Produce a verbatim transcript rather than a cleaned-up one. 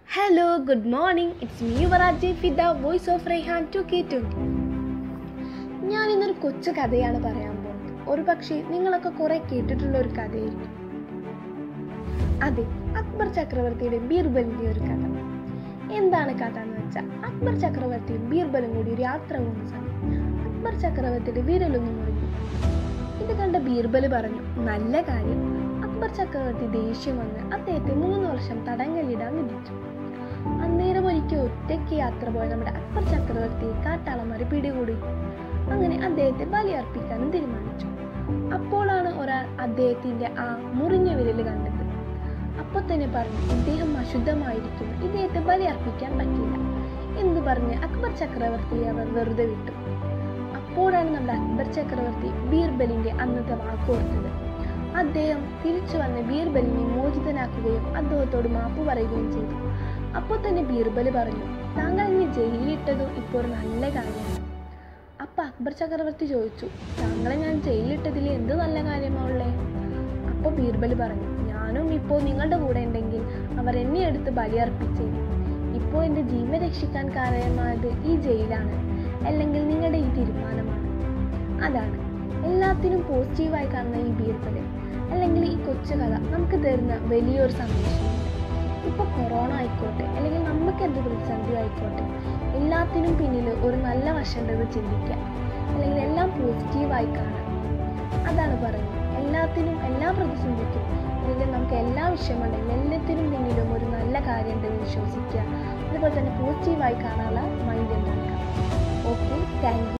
Hello, good morning. It's me, Varaji Fida, voice of Rayhan two K twenty. ഞാൻ ഇന്നൊരു കൊച്ചു കഥയാണ് പറയാൻ പോകുന്നത്. ഒരു പക്ഷേ നിങ്ങളൊക്കെ കുറെ കേട്ടിട്ടുള്ള ഒരു കഥയായിരിക്കും. അതെ, അക്ബർ ചക്രവർത്തിയുടെ ബീർബലിന്റെ ഒരു കഥ. എന്താണ് കഥ എന്ന് വെച്ചാൽ, അക്ബർ ചക്രവർത്തിയും ബീർബലും കൂടി ഒരു യാത്ര പോകുന്ന സമയം അക്ബർ ചക്രവർത്തിയുടെ വിരലൊന്നും മുറിഞ്ഞു. ഇത് കണ്ട ബീർബൽ പറഞ്ഞു, നല്ല കാര്യം. അക്ബർ ചക്രവർത്തി ദേഷ്യം വന്ന് അദ്ദേഹത്തെ മൂന്ന് വർഷം തടങ്കലിടാൻ വിധിച്ചു. അന്നേരം ഒരിക്കൽ ഒറ്റയ്ക്ക് യാത്ര പോയ നമ്മുടെ അക്ബർ ചക്രവർത്തിയെ കാട്ടാളന്മാരെ പിടികൂടി. അങ്ങനെ അദ്ദേഹത്തെ ബലിയർപ്പിക്കാനും തീരുമാനിച്ചു. അപ്പോഴാണ് ഒരാൾ അദ്ദേഹത്തിന്റെ ആ മുറിഞ്ഞ വിരല് കണ്ടത്. അപ്പോൾ തന്നെ പറഞ്ഞു, ഇദ്ദേഹം അശുദ്ധമായിരിക്കുന്നു, ഇദ്ദേഹത്തെ ബലിയർപ്പിക്കാൻ പറ്റില്ല എന്ന് പറഞ്ഞ് അക്ബർ ചക്രവർത്തിയെ അവർ വെറുതെ വിട്ടു. അപ്പോഴാണ് നമ്മുടെ അക്ബർ ചക്രവർത്തി ബീർബലിന്റെ അന്നത്തെ വാക്കോർത്തത്. അദ്ദേഹം തിരിച്ചു വന്ന് ബീർബലിനെ മോചിതനാക്കുകയും അദ്ദേഹത്തോട് മാപ്പ് പറയുകയും ചെയ്തു. അപ്പോൾ തന്നെ ബീർബൽ പറഞ്ഞു, താങ്കൾ എന്നെ ജയിലിലിട്ടതും ഇപ്പോൾ ഒരു നല്ല കാര്യമാണ്. അപ്പൊ അക്ബർ ചക്രവർത്തി ചോദിച്ചു, താങ്കളെ ഞാൻ ജയിലിലിട്ടതിൽ എന്ത് നല്ല കാര്യമാണുള്ളേ? അപ്പോൾ ബീർബൽ പറഞ്ഞു, ഞാനും ഇപ്പോൾ നിങ്ങളുടെ കൂടെ ഉണ്ടെങ്കിൽ അവർ എന്നെ എടുത്ത് ബലിയർപ്പിച്ചേ. ഇപ്പോൾ എൻ്റെ ജീവൻ രക്ഷിക്കാൻ കാരണമായത് ഈ ജയിലാണ്, അല്ലെങ്കിൽ നിങ്ങളുടെ ഈ തീരുമാനമാണ്. അതാണ് എല്ലാത്തിനും പോസിറ്റീവായി കാണുന്ന ഈ ബീർബൽ അല്ലെങ്കിൽ ഈ കൊച്ചു കഥ നമുക്ക് തരുന്ന വലിയൊരു സന്ദേശമുണ്ട്. ഇപ്പോൾ കൊറോണ ആയിക്കോട്ടെ, അല്ലെങ്കിൽ നമുക്ക് എന്ത് പ്രതിസന്ധി ആയിക്കോട്ടെ, എല്ലാത്തിനും പിന്നിൽ ഒരു നല്ല വശമുണ്ടെന്ന് ചിന്തിക്കുക, അല്ലെങ്കിൽ എല്ലാം പോസിറ്റീവായി കാണാം. അതാണ് പറയുന്നത്, എല്ലാത്തിനും എല്ലാ പ്രതിസന്ധിക്കും അല്ലെങ്കിൽ നമുക്ക് എല്ലാ വിഷയമുണ്ടെങ്കിൽ എല്ലാത്തിനും പിന്നിലും ഒരു നല്ല കാര്യം ഉണ്ടെന്ന് വിശ്വസിക്കുക. അതുപോലെ തന്നെ പോസിറ്റീവായി കാണാനുള്ള മൈൻഡ് ഉണ്ടാക്കുക. Okay, thank U.